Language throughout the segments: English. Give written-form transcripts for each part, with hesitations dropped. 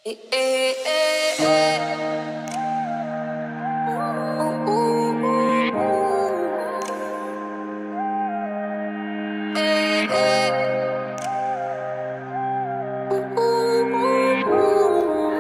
Eh, eh, eh, eh. Ooh, ooh, ooh, ooh. Eh, eh. Ooh, ooh, ooh, ooh.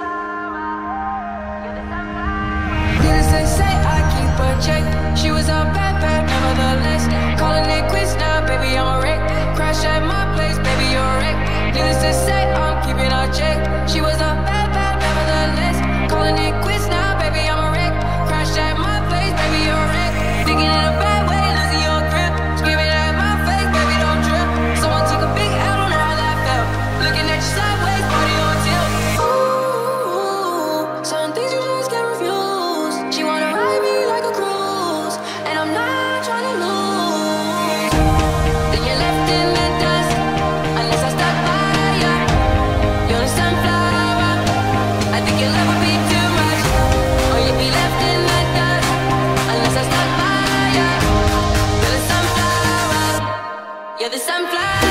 Needless to say, I keep her check. She was a bad, bad, nevertheless. Calling it quits now, baby, I'm a wreck. Crash at my place, baby, you're a wreck. Needless to say, I'm keeping her check. She was a bad, bad, nevertheless. Calling it quits now, baby, I'm a wreck. Crash at my place, baby, you're a wreck. Thinking in a bad way, losing your grip. Screaming at my face, baby, don't trip. Someone took a big L, don't know how that felt. Looking at you sideways, body on tilt. Ooh, certain things you just can't refuse. She wanna ride me like a cruise, and I'm not trying to lose. Then you're left in the dust, unless I stop by ya. You're the sunflower. I think your love would be too much, or you'd be left in the dust, unless I stop by ya. You're the sunflower. You're the sunflower.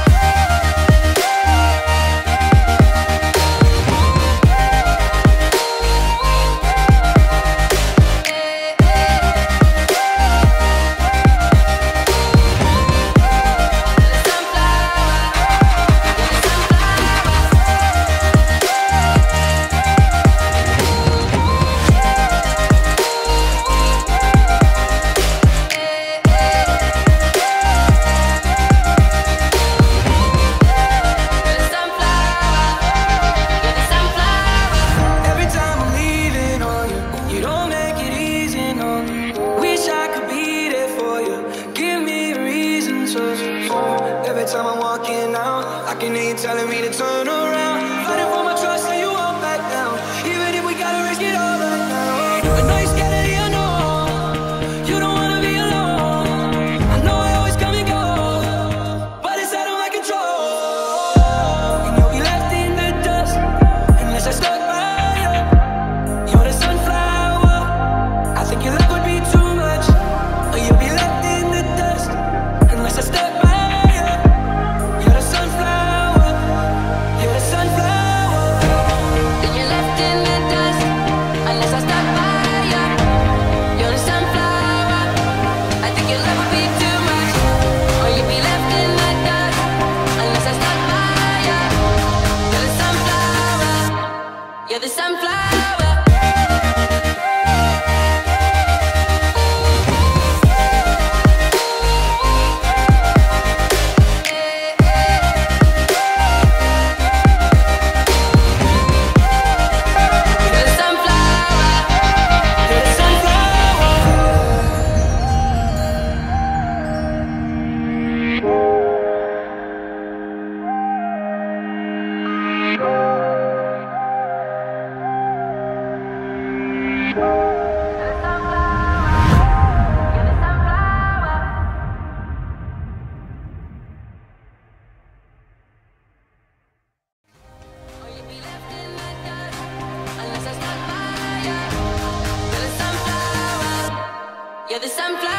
Every time I'm leaving on you, you don't make it easy, no. Wish I could be there for you. Give me a reason to. Every time I'm walking out, I can hear you telling me to turn around. Fighting for my trust, so you won't back down. Even if we gotta risk it all right now. I know you're scared of the unknown. You don't wanna be alone. I know I always come and go, but it's out of my control. And you'll be left in the dust unless I stuck by you. You're the sunflower. I think your love would be too much, or you'll be left in the dust unless I stuck by you. You're the sunflower. You're the sunflower. Then you're left in the dust unless I stuck by you. You're the sunflower. I think your love would be too much, or you'd be left in the dust unless I stuck by you. You're the sunflower. You're the sunflower. You're the sunflower. You're the You're the sunflower.